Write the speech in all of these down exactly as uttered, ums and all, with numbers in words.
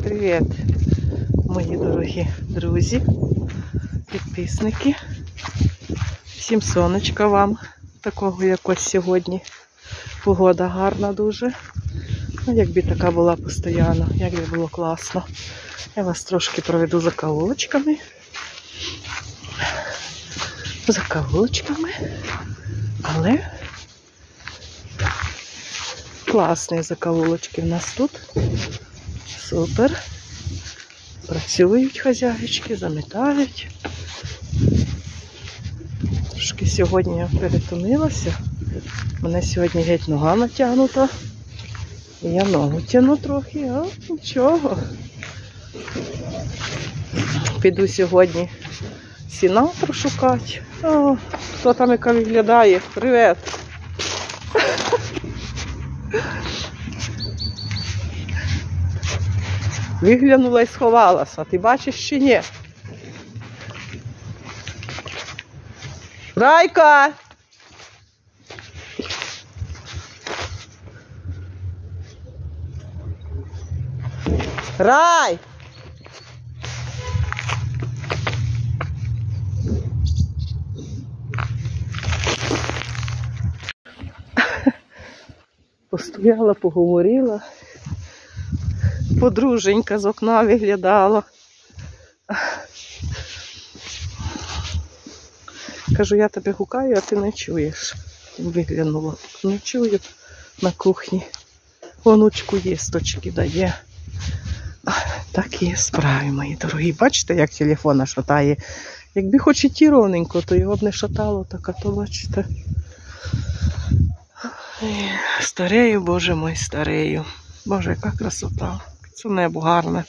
Привіт, мої дорогі друзі, підписники. Всім сонечка вам, такого якось сьогодні. Погода гарна дуже. Ну, якби така була постійно, якби було класно. Я вас трошки проведу за кавулочками. За кавулочками. Але класні закавулочки в нас тут. Супер. Працюють хазяїчки, замітають. Трошки сьогодні я перетомилася. У мене сьогодні геть нога натягнута. Я ногу тягну трохи, а нічого. Піду сьогодні сіна прошукати. О, хто там яка виглядає? Привіт! Виглянула і сховалася. Ти бачиш чи ні? Райка! Рай! Постояла, поговорила. Подруженька з окна виглядала. Кажу, я тебе гукаю, а ти не чуєш. Виглянула. Не чую на кухні. Онучку їсточки дає. Такі справи, мої дорогі. Бачите, як телефона шатає? Якби хоч і ті ровненько, то його б не шатало, так, а то, бачите. Старею, боже мой, старею. Боже, яка красота. Це небо гарне.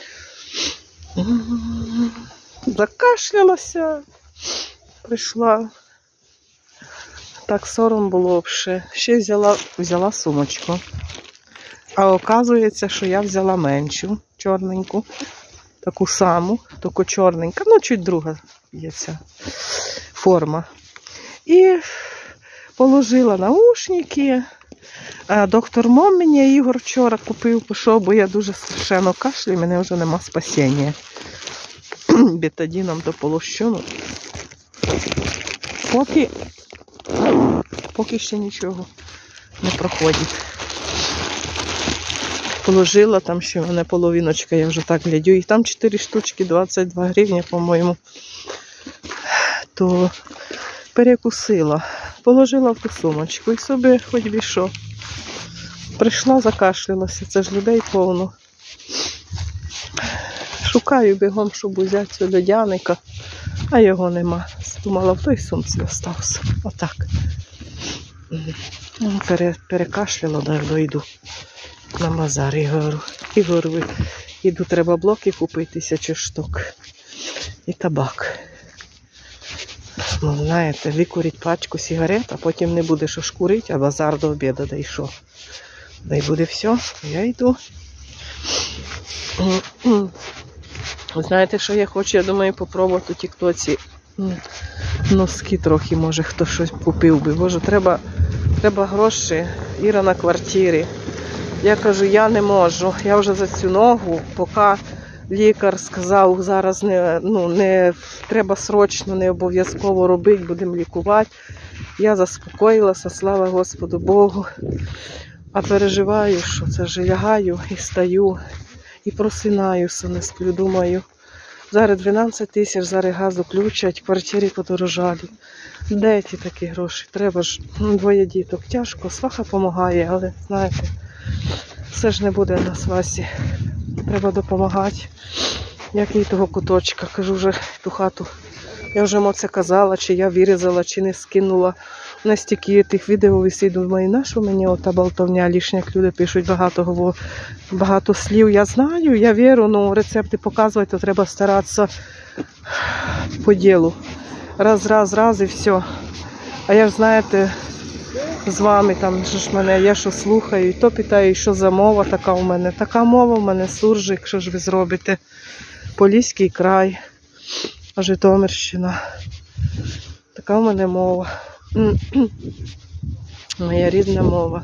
Закашлялася. Прийшла. Так сором було б ще. Ще взяла, взяла сумочку. А оказується, що я взяла меншу, чорненьку. Таку саму, тільки чорненька. Ну, чуть друга є ця форма. І положила наушники. А доктор Мом мені Ігор вчора купив, пішов, бо я дуже страшенно кашлю, мене вже нема спасіння. Бетадіном дополощено. Поки, поки ще нічого не проходить. Положила, там ще в мене половиночка, я вже так глядю. І там чотири штучки, двадцять два гривні, по-моєму. То перекусила. Положила в ту сумочку і собі хоч би що. Прийшла, закашлялася, це ж людей повно. Шукаю бігом, щоб взяти цього льодяника, а його нема. Думала, в той сумці остався. Отак. Пере, перекашляла, дойду на базар Ігору. Ігору, іду, треба блоки купити, тисячу штук. І табак. Ну, знаєте, викурить пачку сигарет, а потім не буде що ж курити, а базар до обіду, да й що. Да й буде все, я йду. Знаєте, що я хочу? Я думаю, попробувати у тіктоці носки трохи, може хто щось купив би. Боже, треба, треба гроші, Іра на квартирі. Я кажу, я не можу, я вже за цю ногу, поки лікар сказав, зараз не, ну, не треба срочно, не обов'язково робити, будемо лікувати. Я заспокоїлася, слава Господу Богу. А переживаю, що це ж лягаю і стаю, і просинаюся, не сплю, думаю. Зараз дванадцять тисяч, зараз газу включать, квартири подорожали. Де ті такі гроші? Треба ж, двоє діток. Тяжко, сваха допомагає, але, знаєте, все ж не буде на свасі. Треба допомагати. Як і того куточка. Кажу вже ту хату. Я вже йому це казала, чи я вирізала, чи не скинула. У нас стільки тих відео висить, думаю, на що мені ота болтовня лишня, як люди пишуть багато, багато слів. Я знаю, я вірю, ну рецепти показувати, то треба старатися по ділу. Раз, раз, раз і все. А я ж, знаєте, з вами там ж мене, я що слухаю, і то питаю, що за мова така у мене. Така мова у мене, суржик, що ж ви зробите. Поліський край, Житомирщина. Така у мене мова. Моя рідна мова.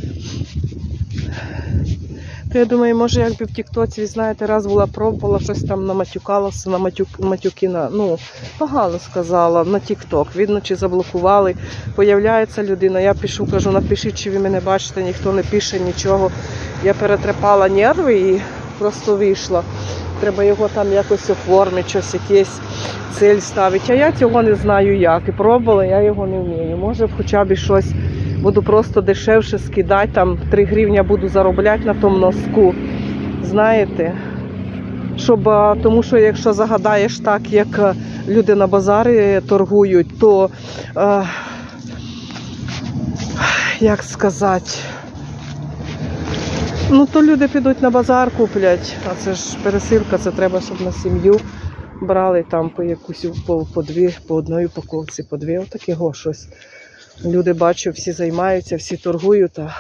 То я думаю, може, якби в тіктоці, знаєте, раз була пробувала, щось там наматюкалося, на матюк, матюки, на, ну, погано сказала, на тікток. Видно, чи заблокували. Появляється людина, я пишу, кажу, напишіть, чи ви мене бачите, ніхто не пише нічого. Я перетрепала нерви і просто вийшла. Треба його там якось оформити, щось, якесь цель ставити. А я цього не знаю як. І пробувала, я його не вмію. Може, хоча б щось буду просто дешевше скидати, там три гривні буду заробляти на тому носку. Знаєте? Щоб, тому що якщо загадаєш так, як люди на базарі торгують, то, е, як сказати, ну то люди підуть на базар куплять, а це ж пересилка, це треба, щоб на сім'ю брали там по якусь, по, по дві, по одній упаковці, по дві, отакого щось. Люди, бачу, всі займаються, всі торгують. А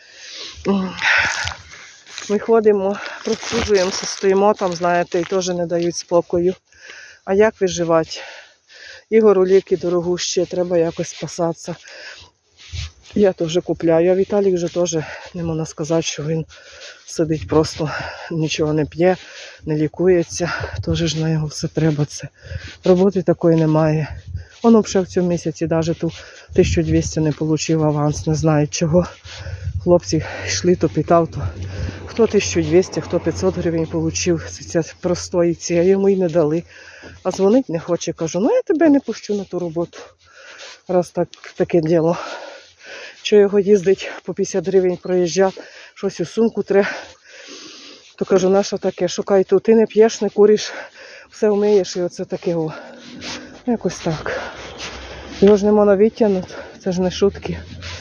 ми ходимо, розсуджуємося, стоїмо там, знаєте, і теж не дають спокою. А як виживати? І горуліки дорогущі, треба якось спасатися. Я теж купляю, а Віталік вже теж не можна сказати, що він сидить просто, нічого не п'є, не лікується. Теж ж на його все треба. Це. Роботи такої немає. Воно вже в цьому місяці навіть ту тисячу двісті не отримав аванс, не знаю чого. Хлопці йшли, то питав, то хто тисячу двісті, хто п'ятсот гривень отримав. Це простої ці, а йому й не дали. А дзвонить не хоче, кажу, ну я тебе не пущу на ту роботу, раз так, таке діло. Що його їздить по п'ятдесят гривень проїжджати, щось у сумку треба. То кажу, на що таке, шукай тут, ти не п'єш, не куриш, все вмієш і оце таке. О. Якось так. Його ж не можна відтягнути, це ж не шутки.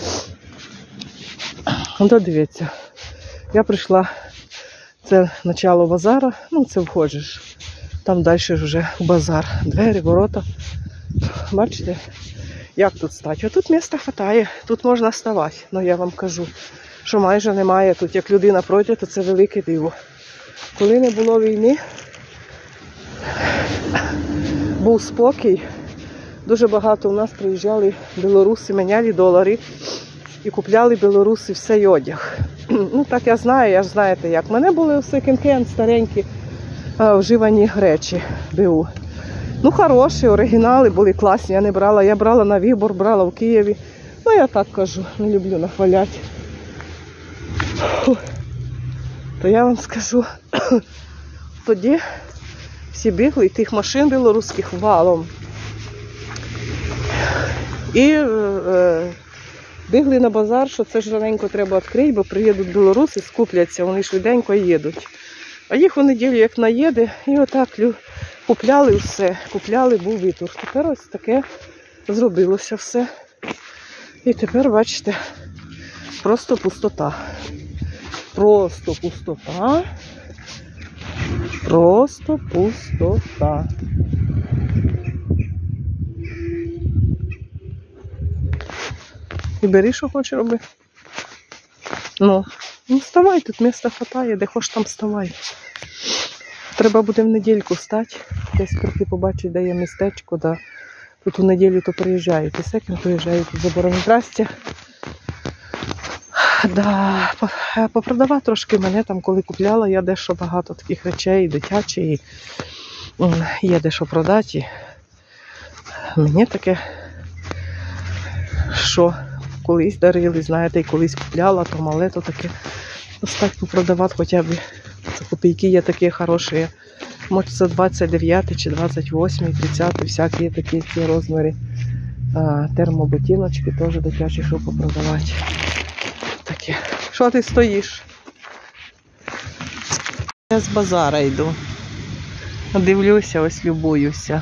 То дивіться, я прийшла, це начало базару, ну це входиш. Там далі вже базар, двері, ворота. Бачите? Як тут стати? А тут місця вистачає, тут можна ставати. Ну я вам кажу, що майже немає тут. Як людина пройде, то це велике диво. Коли не було війни, був спокій. Дуже багато у нас приїжджали білоруси, міняли долари і купляли білоруси все одяг. Ну так я знаю, я ж знаєте як. У мене були все кемкен, старенькі, вживані речі БУ. Ну, хороші, оригінали були класні, я не брала. Я брала на вибір, брала в Києві. Ну, я так кажу, не люблю нахваляти. То я вам скажу, тоді всі бігли, і тих машин білоруських валом. І е, бігли на базар, що це ж раненько треба відкрити, бо приїдуть білоруси, скупляться, вони швиденько їдуть. А їх у неділю як наїде, і отак купляли все, купляли, був вітер. Тепер ось таке зробилося все. І тепер, бачите, просто пустота. Просто пустота. Просто пустота. І бери, що хочеш роби. Ну, ну вставай, тут місця хватає, де хоч там вставай. Треба буде в недільку стати, десь трохи побачити, де є містечко, да. Тут у неділю то приїжджають, і секунд приїжджають тут заборони. Здрасте. Да, попродавати трошки мене там, коли купляла, я дещо багато таких речей, дитячі, і є дещо продати. Мені таке, що колись дарили, знаєте, і колись купляла, то мале, то таке. Ось так попродавати хоча б. Це копійки є такі хороші. Може це двадцять дев'ятий чи двадцять восьмий, тридцятий, всякі такі ці розміри. А, термоботиночки теж дитячі, щоб попродавати. Таке. Що ти стоїш? Я з базара йду. Дивлюся, ось любуюся.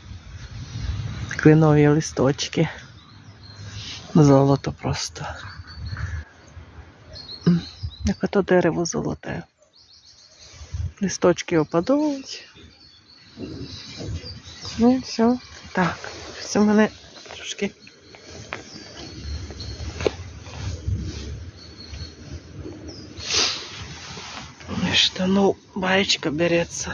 Кленові листочки. Золото просто. Яке то дерево золоте. Листочки опадуть. Ну, все. Так. Все в мене трошки. Штану баечка береться.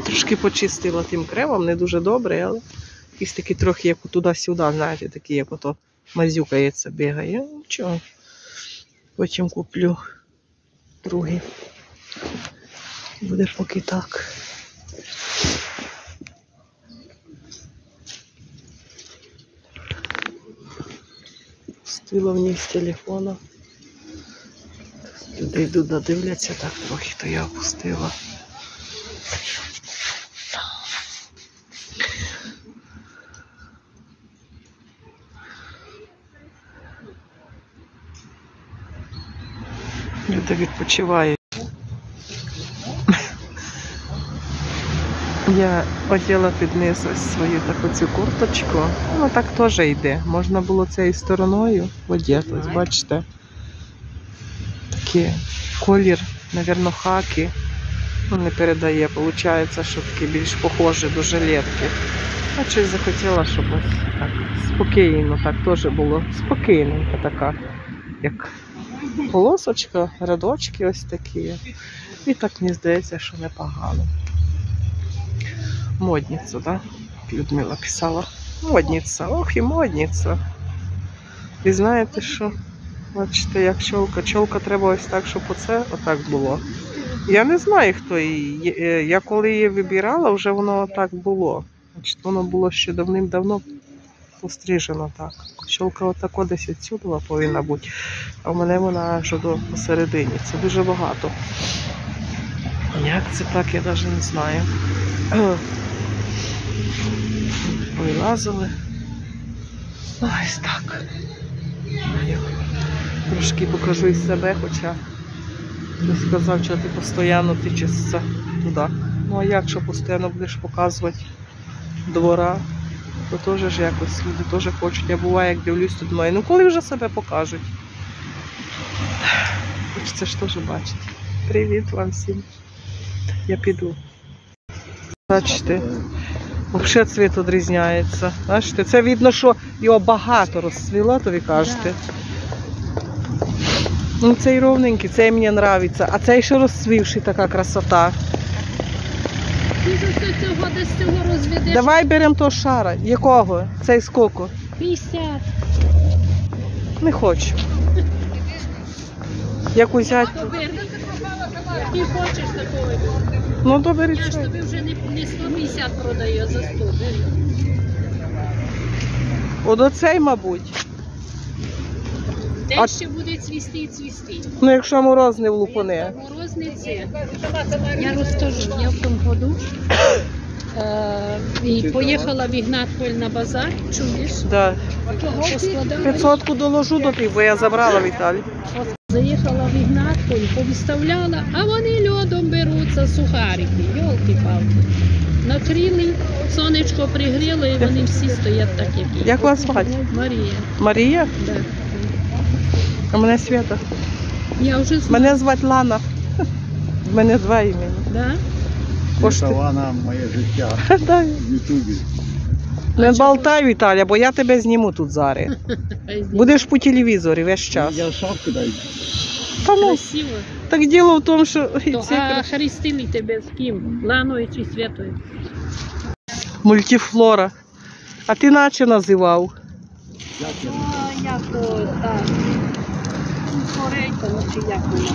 Трошки почистила тим кремом, не дуже добре, але якісь такі трохи, як туди-сюди, знаєте, такі, як ото мазюкається, бігає. Нічого. Потім куплю другий. Буде поки так. Пустила вниз телефона. Люди йдуть, додивляться так трохи, то я опустила. Люди відпочивають. Я одягла під низ ось свою таку цю курточку. Воно так теж йде. Можна було цією стороною одягти. Ось бачите. Такий колір, мабуть, хаки. Ну, не передає. Виходить, що таке більш похоже до жилетки. А щось захотіла, щоб ось так спокійно, так теж було. Спокійненька така, як полосочка, рядочки ось такі. І так мені здається, що непогано. Модниця, да? Людмила писала. Модниця. Ох і модниця. І знаєте що? Бачите, як чолка. Чолка треба ось так, щоб оце отак було. Я не знаю, хто її. Я коли її вибирала, вже воно так було. Значить, воно було ще давним-давно пострижено так. Чолка отако десь відсюди повинна бути. А в мене вона аж до посередині. Це дуже багато. Як це так, я навіть не знаю. Вилазили. Ось так. Трошки покажу із себе, хоча хтось сказав, що ти постійно тичешся туди. Ну а як, що постійно будеш показувати двора, то теж ж якось люди теж хочуть. Я буває, як дивлюсь, то думаю, ну коли вже себе покажуть? Хочеться ж теж бачити. Привіт вам всім. Я піду. Бачите, взагалі цвіт відрізняється. Бачите, це видно, що його багато розцвіло, то ви кажете. Ну цей ровненький, цей мені подобається. А цей ще розцвівший, така красота. Ти ж усе цього десь цього розведеш. Давай беремо того шара. Якого? Цей скільки? п'ятдесят. Не хочу. Як узяти? Ти хочеш такого? Ну, добре. Я ж тобі вже не, не сто п'ятдесят продаю, а за сто. Бери. От оцей, мабуть. Де А- ще буде цвісти і цвісти? Ну, якщо мороз не влупане. Морозниці. Я розкажу, я в тому году е, і поїхала в Ігнатполь на базар, чуєш? Да. Поскладала. п'ятсотку доложу до тих, бо я забрала Віталій. Заїхала в Ігнатполь, повиставляла, а вони льодом беруться, сухарики, йолки-палки. Накрили, сонечко пригріло і вони всі стоять так, як і. Як вас звати? Марія. Марія? Да. А мене Свята. Я вже знаю. Мене звати Лана. В мене два імені. Да? Кошти. Вона моє життя Да. в Ютубі. Не балтай, Віталя, бо я тебе зніму тут зараз. Будеш по телевізорі весь час. Я шапку дай. Та ну, Красиво. так діло в тому, що... То, ці а кра- хрестили тебе з ким? Ланою чи Святою? Мультифлора. А ти наче називав? А, як то, так. Корейка, ну чи як вона,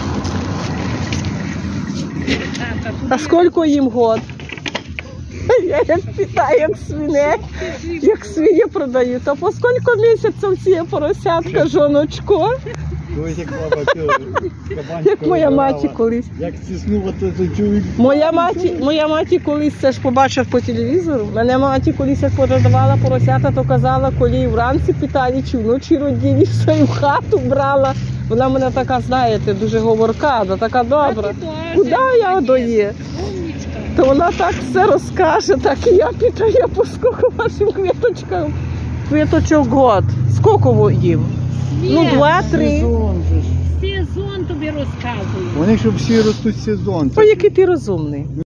конечно. А скільки їм год? Я як питаю, як свине, як свині продають. А по скільки місяців ці поросятка, жоночко? Ось як баба цього кабанчика Як моя вибирала. маті колись. Як стиснув, то то чоловік. Моя маті, моя маті колись це ж побачив по телевізору. Мене маті колись як продавала поросята, то казала, коли вранці питали, чи вночі родили, все і в хату брала. Вона мене така, знаєте, дуже говорка, вона така добра. Куди я дає? То вона так все розкаже, так і я питаю, по скільки вашим квіточкам? Квіточок год. Скільки їм? Ну, два-три. Сезон же ж. Сезон тобі розказую. Вони ж всі ростуть сезон. О, який ти розумний.